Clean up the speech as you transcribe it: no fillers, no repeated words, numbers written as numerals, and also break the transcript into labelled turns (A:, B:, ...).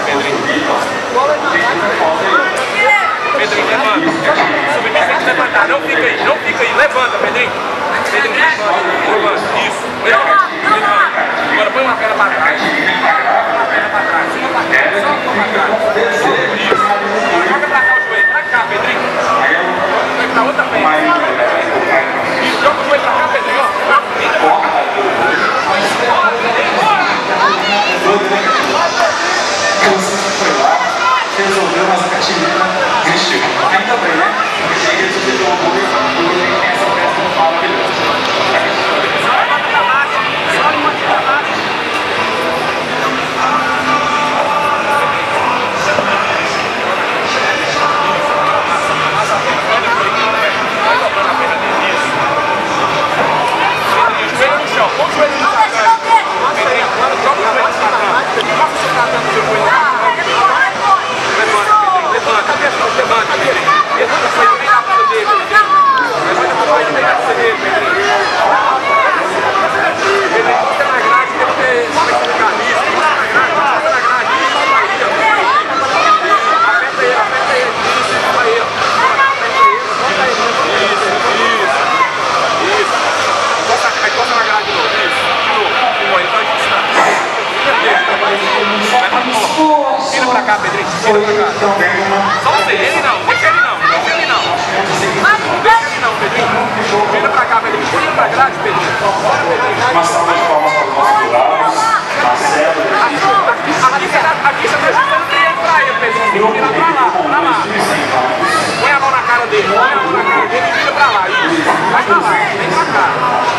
A: Pedrinho. Pedrinho, levanta. Submissa tem que levantar. Não fica aí, não fica aí. Levanta, Pedrinho. Pedrinho, levanta. Isso. Levanta. Agora põe uma perna para trás. Uma perna para trás. Uma para trás. Só uma para trás. Isso. Joga pra cá o joelho. Pra cá, Pedrinho. Joga pra outra perna. Isso. Joga o joelho pra cá, Pedrinho.
B: Foi lá, resolveu, mas a Catilina desistiu. Ainda bem, né? Porque aí resolveu o vôlei, tem essa peça maravilhosa.
A: Vira pra cá, Pedrinho. Vira pra cá. Só você. Ele não. Deixa ele não. Deixa ele não. Deixa ele não, Pedrinho. Vira pra cá, Pedrinho. Vira pra grade, Pedrinho.
B: Uma salva de palmas para os nossos jurados. Marcelo.
A: Aqui você tá jogando dinheiro pra ele, Pedrinho. Vira pra lá. Pra lá. Põe a mão na cara dele. Põe a mão na cara dele e vira pra lá. Isso. Vai pra lá. Vem pra cá.